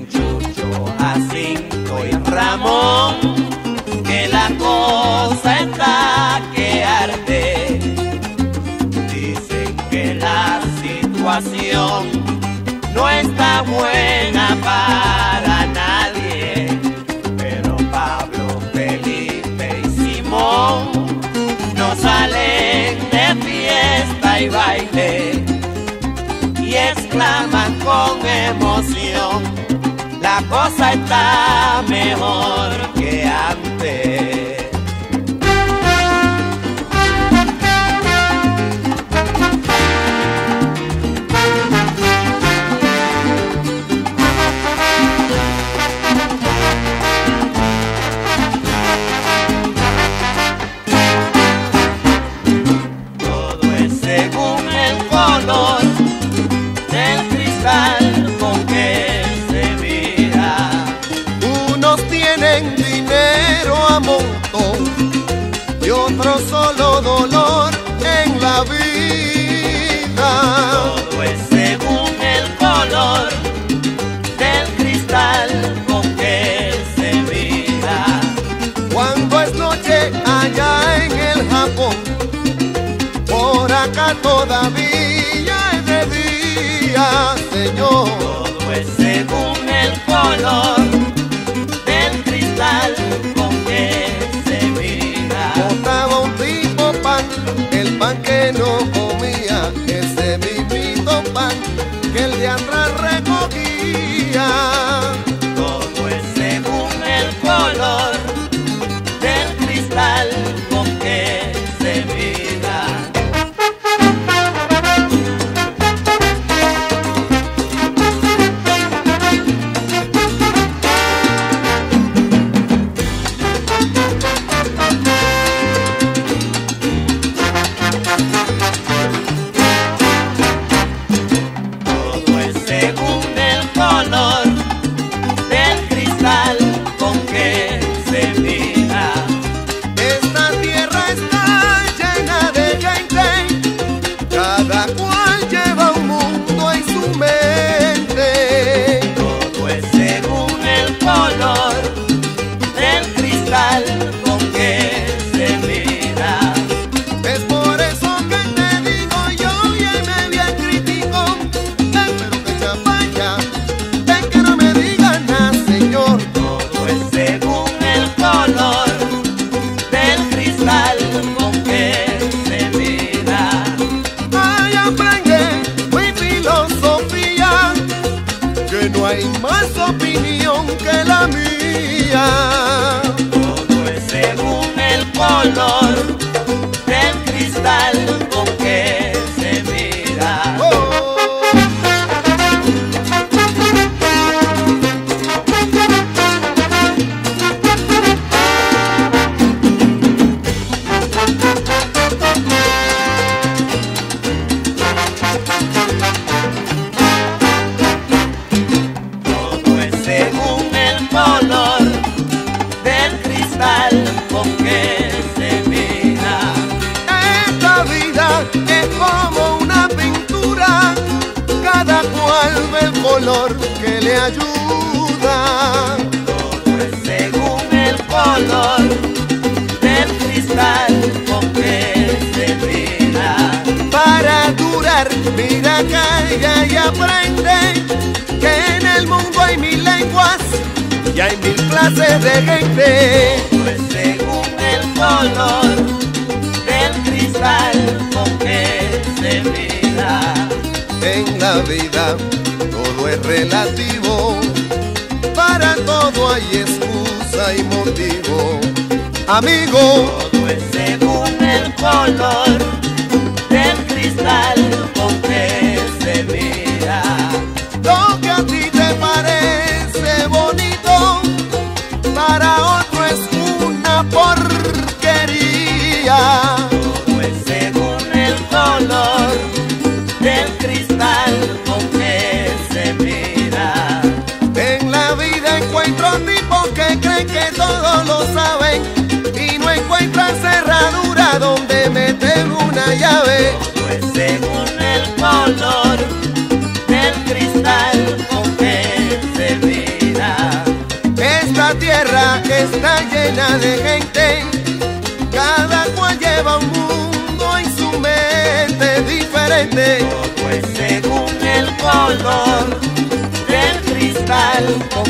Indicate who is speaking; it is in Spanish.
Speaker 1: Dicen Chucho, Jacinto y Ramón que la cosa está que arde. Dicen que la situación no está buena para nadie, pero Pablo, Felipe y Simón no salen de fiesta y baile y exclaman con emoción: la cosa está mejor que antes. Todo es según el color del cristal con que se mira.
Speaker 2: Unos tienen dinero a montón y otros solo dolor en la vida.
Speaker 1: Todo es según el color del cristal con que se mira.
Speaker 2: Cuando es noche allá en el Japón, por acá todavía es de día, Señor.
Speaker 1: Todo es según el color del cristal con que se mira.
Speaker 2: Botaba un tipo pan, el pan que no comía, ese mismito pan que el de atrás recogía.
Speaker 1: Todo es según el color del cristal con que se mira. Todo es según el color del cristal con que se mira.
Speaker 2: Esta tierra está llena de gente, cada cual lleva un mundo en su mente.
Speaker 1: Todo es según el color del cristal con que se mira.
Speaker 2: Es por eso que te digo yo, óyeme bien crítico, ven pero que chapaya, ven que no me digas nada, Señor.
Speaker 1: Todo es según el color del cristal con que se mira.
Speaker 2: Ay, aprende mi filosofía, que no hay más opinión que la mía.
Speaker 1: Todo es según el color del cristal con que se mira.
Speaker 2: Oh.
Speaker 1: Todo es según el color del cristal con que se mira.
Speaker 2: Esta vida es como una pintura, cada cual ve el color que le ayuda.
Speaker 1: Todo es según el color del cristal con que se mira.
Speaker 2: Para durar, mira, calla y aprende que en el mundo hay mil lenguas y hay mil clases de gente.
Speaker 1: Todo es según el color del cristal con que se mira.
Speaker 2: En la vida todo es relativo, para todo hay excusa y motivo. Amigo,
Speaker 1: Todo es según el color del cristal con que se mira.
Speaker 2: lo que a ti te parece bonito, para otro es una porquería.
Speaker 1: Todo es según el color del cristal con que se mira.
Speaker 2: En la vida encuentro tipos que creen que todo lo saben y no encuentran cerradura donde meten una llave.
Speaker 1: Todo es según el color del cristal con que se mira.
Speaker 2: está llena de gente, cada cual lleva un mundo en su mente diferente.
Speaker 1: Todo es según el color del cristal.